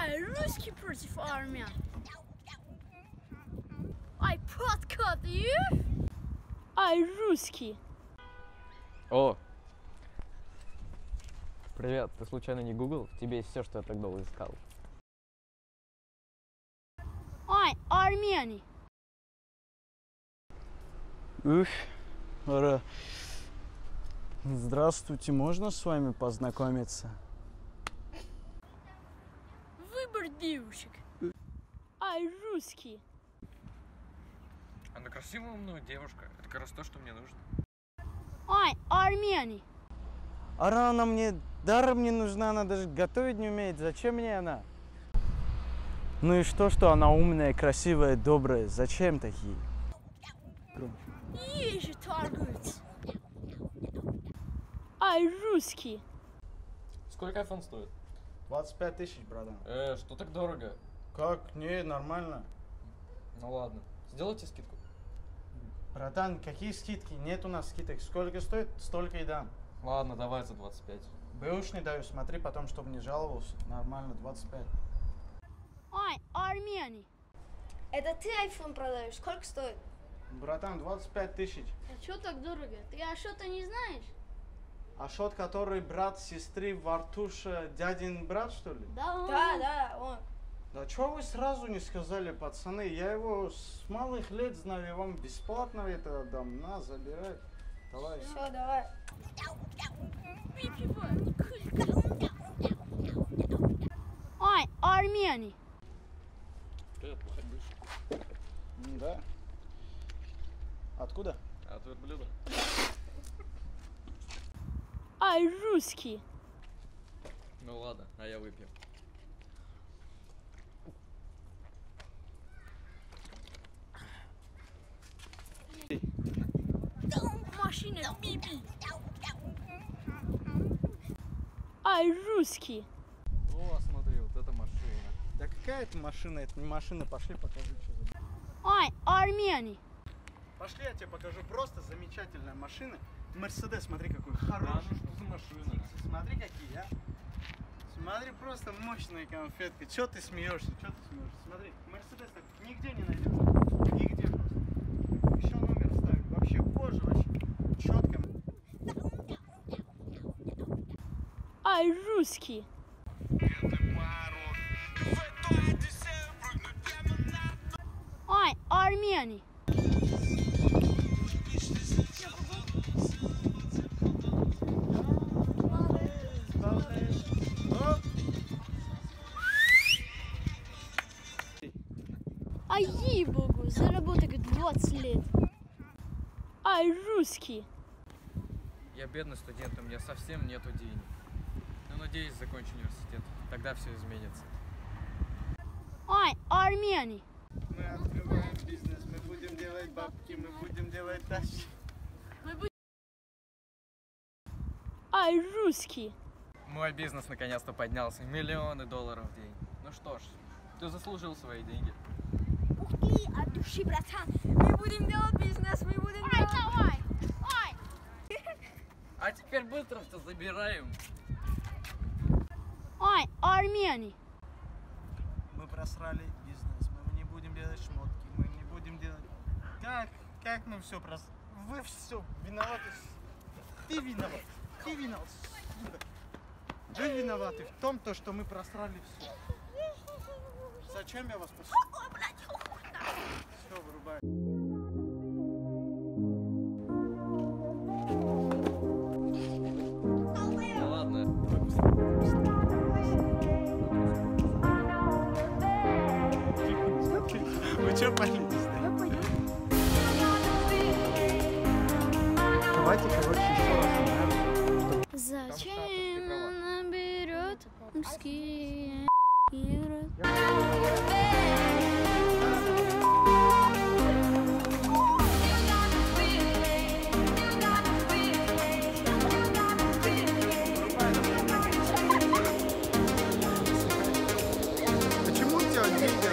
Ай, русский против армян. Ай, подкаты. Ай, русский. О! Привет, ты случайно не Google? В тебе есть все, что я так долго искал. Ай, армяне. Ух, ура. Здравствуйте, можно с вами познакомиться? Выбор девушек. Ай, русский. Она красивая, умная девушка. Это как раз то, что мне нужно. Ай, армяне. Она мне даром не нужна, она даже готовить не умеет. Зачем мне она? Ну и что она умная, красивая, добрая? Зачем такие? Ей же торгуются. Ай, русский. Сколько iPhone стоит? 25 тысяч, братан. Что так дорого? Как? Не, нормально. Ну ладно. Сделайте скидку. Братан, какие скидки? Нет у нас скидок. Сколько стоит, столько и дам. Ладно, давай за 25. Бэушный даю, смотри потом, чтобы не жаловался. Нормально, 25. Ай, армяне. Это ты iPhone продаешь? Сколько стоит? Братан, 25 тысяч. А чё так дорого? Ты Ашота не знаешь? Ашот, который брат сестры Вартуша, дядин брат, что ли? Да, он. Да, он. Да чего вы сразу не сказали, пацаны? Я его с малых лет знаю, я вам бесплатно это отдам. На, забирай. Давай. Все, давай. Выпивай. Ай, армяне. Привет, пахать будешь? Да. Откуда? От верблюда. Ай, русский. Ну ладно, а я выпью. Машина Биби. Ай, русский. О, смотри, вот эта машина. Да какая это машина? Это не машина. Пошли покажу, что за... Ай, армяне. Пошли, я тебе покажу. Просто замечательная машина. Мерседес, смотри, какой Да, хороший. ну что за машина? Смотри, какие, а. Смотри, просто мощная конфетка. Чё ты смеешься? Смотри, Мерседес так нигде не найдешь. Нигде просто. Еще номер ставит. Вообще кожа, вообще четко. Ай, русский. Ай, армяне. Ай, ей-богу, заработай 20 лет. Ай, русский. Я бедный студент, у меня совсем нету денег. Но надеюсь, закончу университет. Тогда все изменится. Ай, армяне. Мы открываем бизнес, мы будем делать бабки, мы будем делать тачки. Ай, русский. Мой бизнес наконец-то поднялся. Миллионы долларов в день. Ну что ж, ты заслужил свои деньги. Ух ты, от души, братан. Мы будем делать бизнес, мы будем делать... Давай. Ай. А теперь быстро все забираем. Ай, армяне. Мы просрали бизнес, мы не будем делать шмотки, мы не будем делать... Как мы все просрали? Вы все виноваты. Ты виноват, сука. Вы виноваты в том, что мы просрали все. Зачем я вас послал? Все, вырубай. Ну ладно. Вы что палитесь? Давайте, короче, еще раз. Зачем она берет мужские игры? Почему у тебя деньги?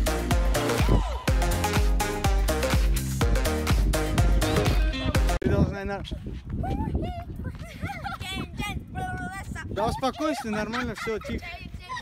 Вы должны Да успокойся, нормально, все, тихо.